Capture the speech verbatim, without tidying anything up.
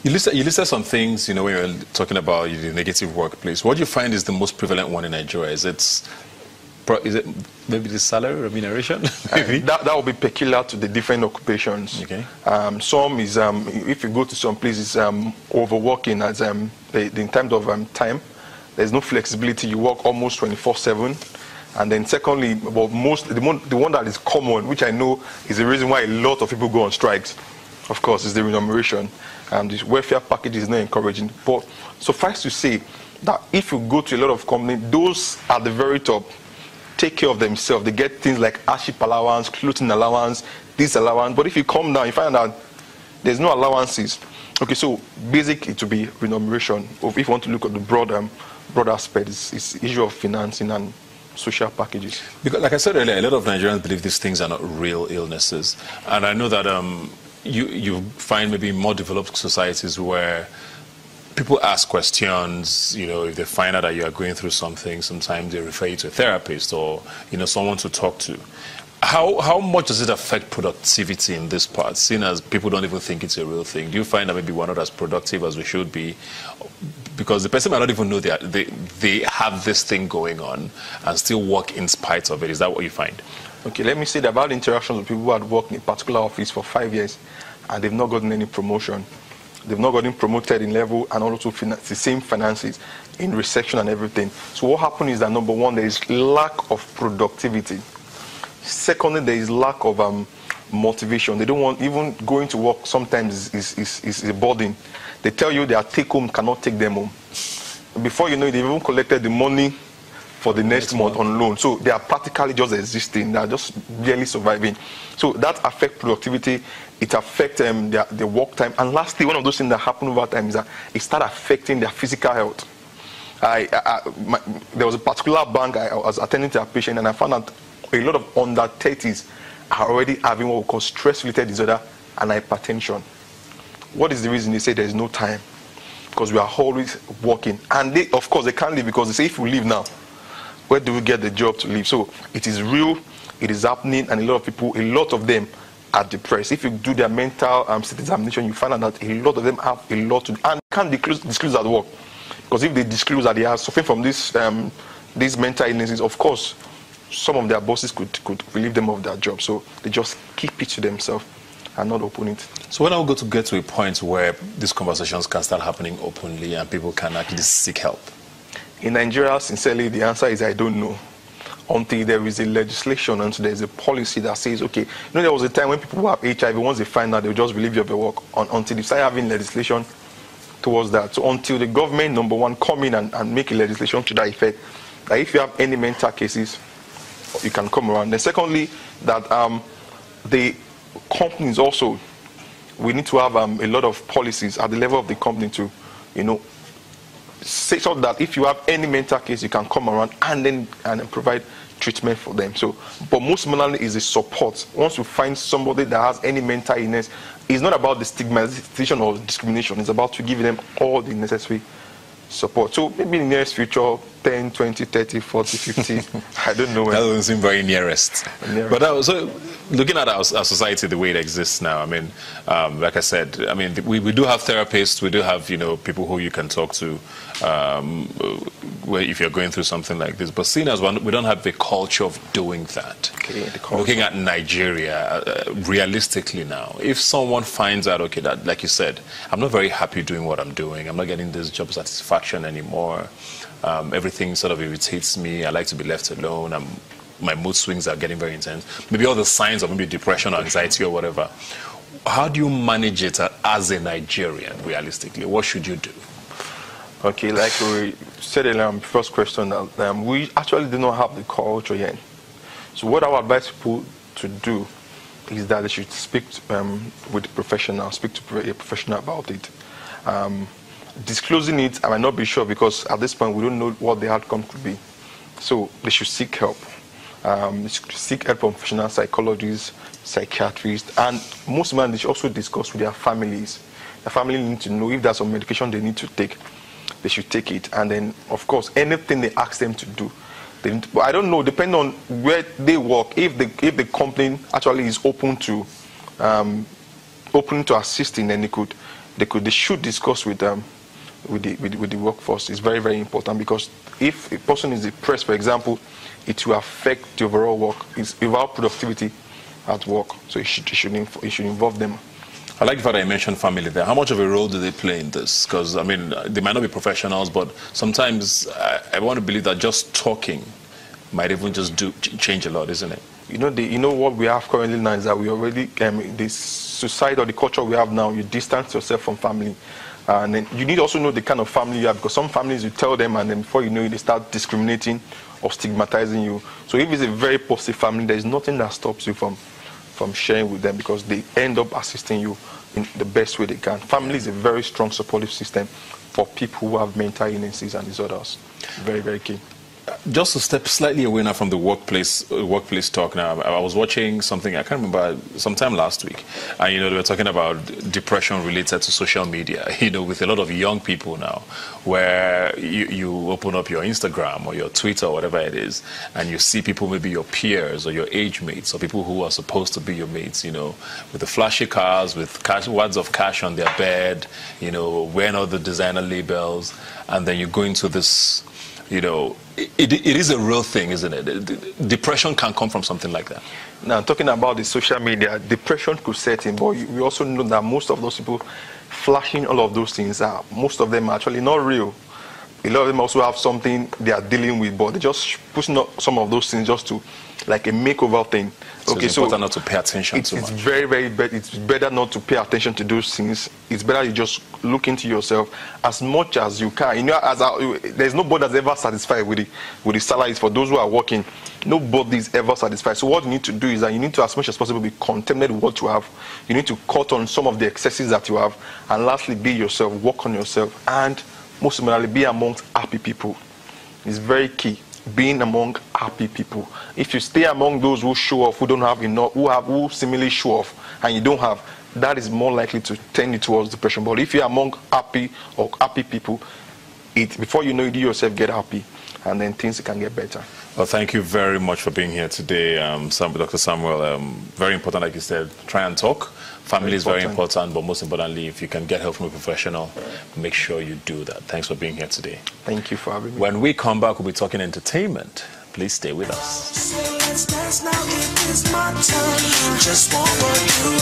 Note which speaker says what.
Speaker 1: You listed, you listed some things, you know, when you're talking about the negative workplace. What do you find is the most prevalent one in Nigeria? Is it, is it maybe the salary remuneration? Maybe?
Speaker 2: Uh, that, that will be peculiar to the different occupations.
Speaker 1: Okay.
Speaker 2: Um, some is, um, if you go to some places, um, overworking as um, the, the, in terms of um, time. There's no flexibility. You work almost twenty-four seven. And then secondly, well, most, the one, the one that is common, which I know is the reason why a lot of people go on strikes, of course, is the remuneration. And this welfare package is not encouraging. But suffice to say that if you go to a lot of companies, those at the very top take care of themselves. They get things like hardship allowance, clothing allowance, this allowance. But if you come down, you find out there's no allowances. Okay, so basically to be remuneration, if you want to look at the broader, broader aspect, it's, it's the issue of financing and social packages. Because,
Speaker 1: like I said earlier, a lot of Nigerians believe these things are not real illnesses. And I know that um, you, you find maybe more developed societies where people ask questions, you know, if they find out that you are going through something, sometimes they refer you to a therapist or, you know, someone to talk to. How, how much does it affect productivity in this part, seeing as people don't even think it's a real thing? Do you find that maybe we're not as productive as we should be? Because the person might not even know they, are, they, they have this thing going on and still work in spite of it. Is that what you find?
Speaker 2: Okay, let me say that about interactions with people who had worked in a particular office for five years and they've not gotten any promotion. They've not gotten promoted in level and also the same finances in reception and everything. So what happened is that, number one, there is lack of productivity. Secondly, there is lack of um, motivation. They don't want, even going to work sometimes is, is, is, is a burden. They tell you their take home cannot take them home. Before you know it, they've even collected the money for the next, next month, month on loan. So they are practically just existing. They are just barely surviving. So that affects productivity. It affects um, their, their work time. And lastly, one of those things that happen over time is that it starts affecting their physical health. I, I, my, there was a particular bank I, I was attending to a patient, and I found out a lot of under thirties are already having what we call stress-related disorder and hypertension. What is the reason? They say there is no time because we are always working. And they, of course, they can't leave because they say if we leave now, where do we get the job to leave? So it is real, it is happening, and a lot of people, a lot of them are depressed. If you do their mental um, state examination, you find out that a lot of them have a lot to do, and can't disclose, disclose at work. Because if they disclose that they are suffering from this, um, these mental illnesses, of course, some of their bosses could, could relieve them of their job. So they just keep it to themselves and not open it.
Speaker 1: So when are we going to get to a point where these conversations can start happening openly and people can actually seek help?
Speaker 2: In Nigeria, sincerely, the answer is I don't know. Until there is a legislation, until there is a policy that says, okay, you know, there was a time when people who have H I V, once they find out, they'll just relieve you of your work on, until they start having legislation towards that. So until the government, number one, come in and, and make a legislation to that effect, that if you have any mental cases, you can come around. Then secondly, that um, the companies also, we need to have um, a lot of policies at the level of the company to, you know, say so that if you have any mental case, you can come around and then and then provide treatment for them. So, but most importantly is the support. Once you find somebody that has any mental illness, it's not about the stigmatization or discrimination. It's about to give them all the necessary support. So maybe in the nearest future, ten, twenty, thirty, forty, fifty, I don't know when.
Speaker 1: That doesn't seem very nearest. nearest. But that was, so looking at our, our society the way it exists now, I mean, um, like I said, I mean, we, we do have therapists, we do have, you know, people who you can talk to um, where if you're going through something like this. But seeing as one, we don't have the culture of doing that.
Speaker 2: Okay,
Speaker 1: looking at Nigeria, uh, realistically now, if someone finds out, okay, that, like you said, I'm not very happy doing what I'm doing, I'm not getting this job satisfaction anymore, um, everything sort of irritates me, I like to be left alone, I'm, my mood swings are getting very intense, maybe all the signs of maybe depression or anxiety or whatever. How do you manage it as a Nigerian, realistically? What should you do?
Speaker 2: Okay, like we said in the um, first question, um, we actually do not have the culture yet. So what I would advise people to do is that they should speak to, um, with a professional, speak to a professional about it. Um, disclosing it, I might not be sure because at this point we don't know what the outcome could be. So they should seek help. Um, they should seek help from professional psychologists, psychiatrists, and most men they should also discuss with their families. The family need to know if there's some medication they need to take. They should take it, and then of course anything they ask them to do, they need to, but I don't know, depending on where they work, if the if the company actually is open to um, open to assisting, then they could they could, they should discuss with them. With the, with, with the workforce is very, very important, because if a person is depressed, for example, it will affect the overall work, its overall productivity at work. So it should, it should, it should involve them.
Speaker 1: I like the fact that I mentioned family there. How much of a role do they play in this? Because, I mean, they might not be professionals, but sometimes I, I want to believe that just talking might even just do change a lot, isn't it?
Speaker 2: You know, the, you know what we have currently now is that we already, um, this society or the culture we have now, you distance yourself from family. And then you need also know the kind of family you have, because some families you tell them and then before you know it, they start discriminating or stigmatizing you. So if it's a very positive family, there's nothing that stops you from, from sharing with them, because they end up assisting you in the best way they can. Family is a very strong supportive system for people who have mental illnesses and disorders. Very, very key.
Speaker 1: Just to step slightly away now from the workplace uh, workplace talk now, I was watching something, I can't remember, sometime last week, and you know, they were talking about depression related to social media, you know, with a lot of young people now, where you, you open up your Instagram or your Twitter or whatever it is, and you see people, maybe your peers or your age mates or people who are supposed to be your mates, you know, with the flashy cars, with cash, wads of cash on their bed, you know, wearing all the designer labels, and then you go into this, you know, it, it is a real thing, isn't it? Depression can come from something like that.
Speaker 2: Now, talking about the social media, depression could set in, but we also know that most of those people flashing all of those things are, most of them are actually not real. A lot of them also have something they are dealing with, but they just pushing up some of those things just to, like a makeover thing.
Speaker 1: So okay, it's important so not to pay attention
Speaker 2: it's,
Speaker 1: too
Speaker 2: it's
Speaker 1: much.
Speaker 2: very, very bad. It's better not to pay attention to those things. It's better you just look into yourself as much as you can. You know, as I, there's nobody that's ever satisfied with the with the salaries for those who are working. Nobody is ever satisfied. So what you need to do is that you need to, as much as possible, be contented with what you have. You need to cut on some of the excesses that you have, and lastly, be yourself, work on yourself, and most importantly, be amongst happy people. It's very key. Being among happy people. If you stay among those who show off, who don't have enough, who have who similarly show off, and you don't have, that is more likely to tend you towards depression. But if you're among happy or happy people, it before you know it, you yourself get happy, and then things can get better.
Speaker 1: Well, thank you very much for being here today, um, Doctor Samuel. Um, very important, like you said, try and talk. Family is very important, but most importantly, if you can get help from a professional, make sure you do that. Thanks for being here today.
Speaker 2: Thank you for having me.
Speaker 1: When we come back, we'll be talking entertainment. Please stay with us.